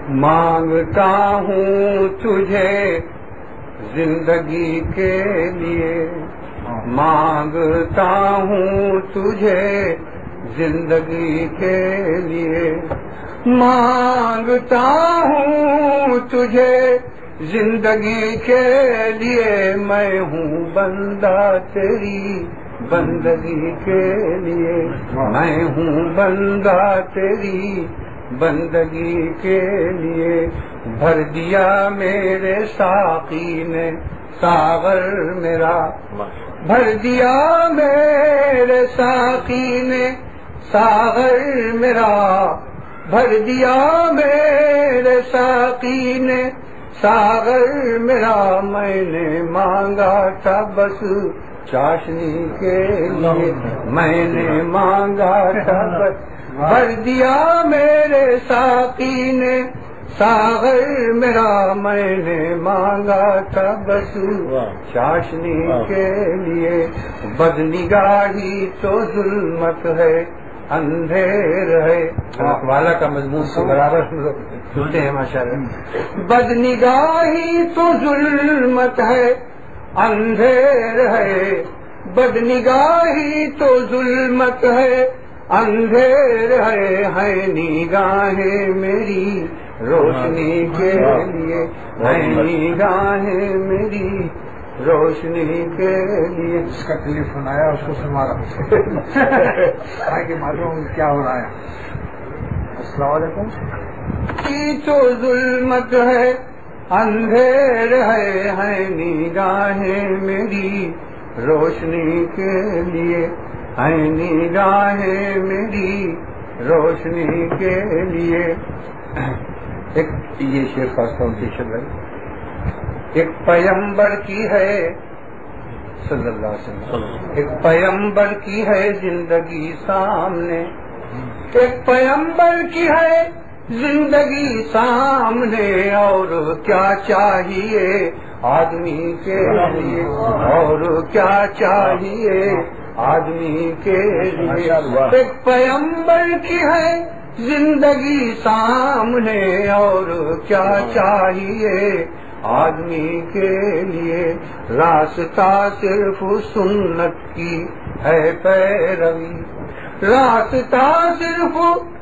مانگتا ہوں تجھے زندگی کے لیے، مانگتا ہوں تجھے زندگی کے لیے، مانگتا ہوں تجھے زندگی کے لیے، میں ہوں بندہ تیری بندگی کے لیے، میں ہوں بندہ تیری بندگی کے لیے، بھر دیا میرے ساقی نے ساغر میرا، بھر دیا میرے ساقی نے ساغر میرا، بھر دیا میرے ساقی نے ساغر میرا، میں نے مانگا تھا بس چاشنی کے لیے، میں نے مانگا تھا بس، بھر دیا میرے ساقی نے ساغر میرا، میں نے مانگا تھا بس چاشنی کے لیے، بدنگاہی تو ظلمت ہے اندھیر ہے، والا کا مضمون سے برابر سنتے ہیں ماشاءاللہ، بدنگاہی تو ظلمت ہے اندھیر ہے، بدنگاہی تو ظلمت ہے اندھیر ہے نگاہیں میری روشنی کے لیے، ہے نگاہیں میری روشنی کے لیے، جس کا ٹیلی فون آیا اس کو سنوا رہا کہ معلوم کیا ہو رہا ہے۔ السلام علیکم۔ تو ظلمت ہے اندھیر ہے نگاہیں میری روشنی کے لیے، ہے نگاہیں میری روشنی کے لیے۔ ایک یہ شعر خاص طور سے شعر ہے، ایک پیمبر کی ہے صلی اللہ علیہ وسلم، ایک پیمبر کی ہے زندگی سامنے، ایک پیمبر کی ہے زندگی سامنے، اور کیا چاہیے آدمی کے لیے، اور کیا چاہیے آدمی کے لیے، ایک پیمبر کی ہے زندگی سامنے، اور کیا چاہیے آدمی کے لیے، راستہ صرف سنت کی ہے پیروی، راستہ صرف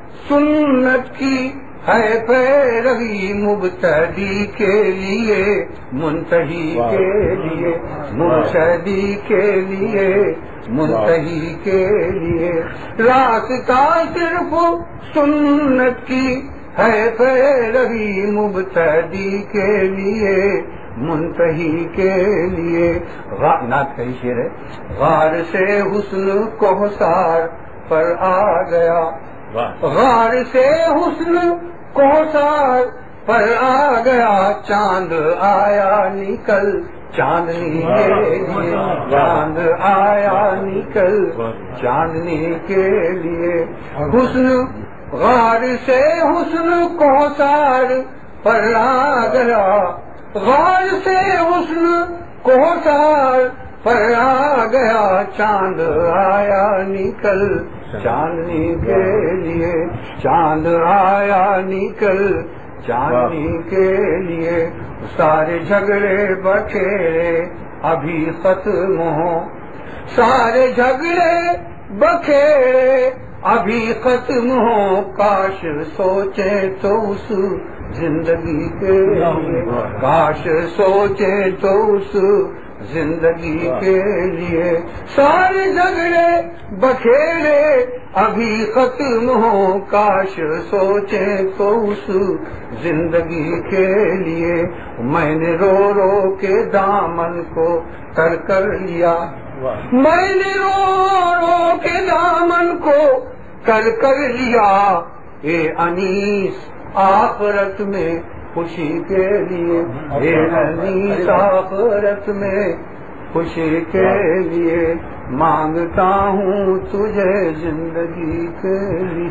سنت کی ہے پیروی، مبتدی کے لیے منتہی کے لیے، مرشدی کے لیے منتہی کے لیے، راستہ صرف سنت کی ہے پیروی، مبتدی کے لیے منتہی کے لیے۔ نعت کا شعر ہے، غار سے حسن کوثر پر آ گیا، غار سے حسن کوثر پر آ گیا، چاند آیا نکل چاندنی کے لیے، چاند آیا نکل چاندنی کے لیے، حسن غار سے حسن کوثر پر آ گیا، غار سے حسن کوثر پر آ گیا، چاند آیا نکل چاندنی کے لیے، چاند آیا نکل چاندنی کے لیے، سارے جھگڑے بکھیرے ابھی ختم ہوں، سارے جھگڑے بکھیرے ابھی ختم ہوں، کاش سوچے تو اس زندگی کے لیے، کاش سوچے تو اس زندگی کے لیے، سارے جھگڑے بکھیرے ابھی ختم ہوں، کاش سوچے تو اس زندگی کے لیے، میں نے رو رو کے دامن کو تر کر لیا، میں نے رو رو کے دامن کو تر کر لیا، اے انیس آخرت میں خوشی کے لیے، اے انیس آخرت میں خوشی کے لیے، مانگتا ہوں تجھے زندگی کے لیے،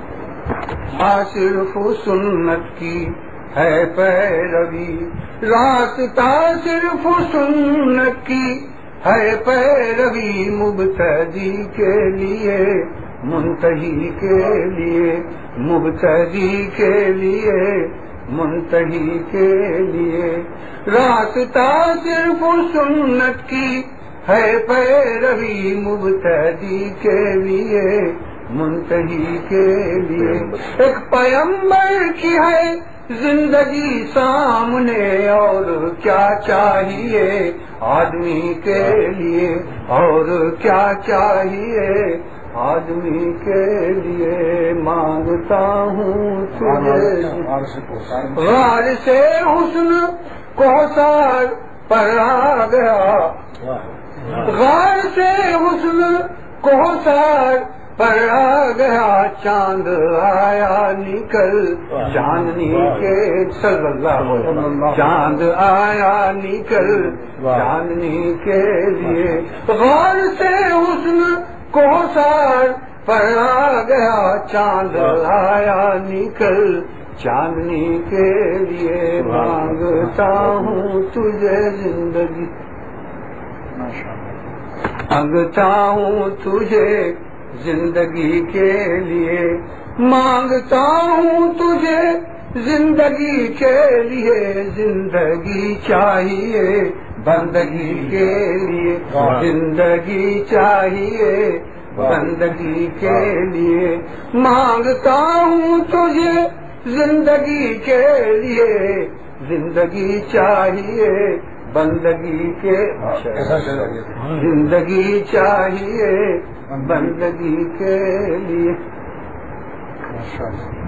صرف سنت کی ہے پیروی، راستہ صرف سنت کی ہے پیروی، مبتدی کے لیے منتہی کے لیے، مبتدی کے لیے منتہی کے لیے، راستہ صرف سنت کی ہے پیروی مبتدی کے لیے، منتہی کے لیے، ایک پیغمبر کی ہے زندگی سامنے، اور کیا چاہیے آدمی کے لیے، اور کیا چاہیے آدمی کے لیے، مانگتا ہوں تجھے غار سے حسن کوثر پر آ گیا، غار سے حسن کوثر پر آ گیا، چاند آیا نکل چاندنی کے، صلی اللہ علیہ وسلم، چاند آیا نکل چاندنی کے لیے، غار سے حسن کوثر پر آ گیا، چاند آیا نکل چاندنی کے لیے، مانگتا ہوں تجھے زندگی، مانگتا ہوں تجھے زندگی کے لیے، مانگتا ہوں تجھے زندگی کے لیے، زندگی چاہیے بندگی کے لیے، زندگی چاہیے بندگی کے لیے، مانگتا ہوں تجھے زندگی کے لیے، زندگی چاہیے بندگی کے، زندگی چاہیے بندگی کے لیے۔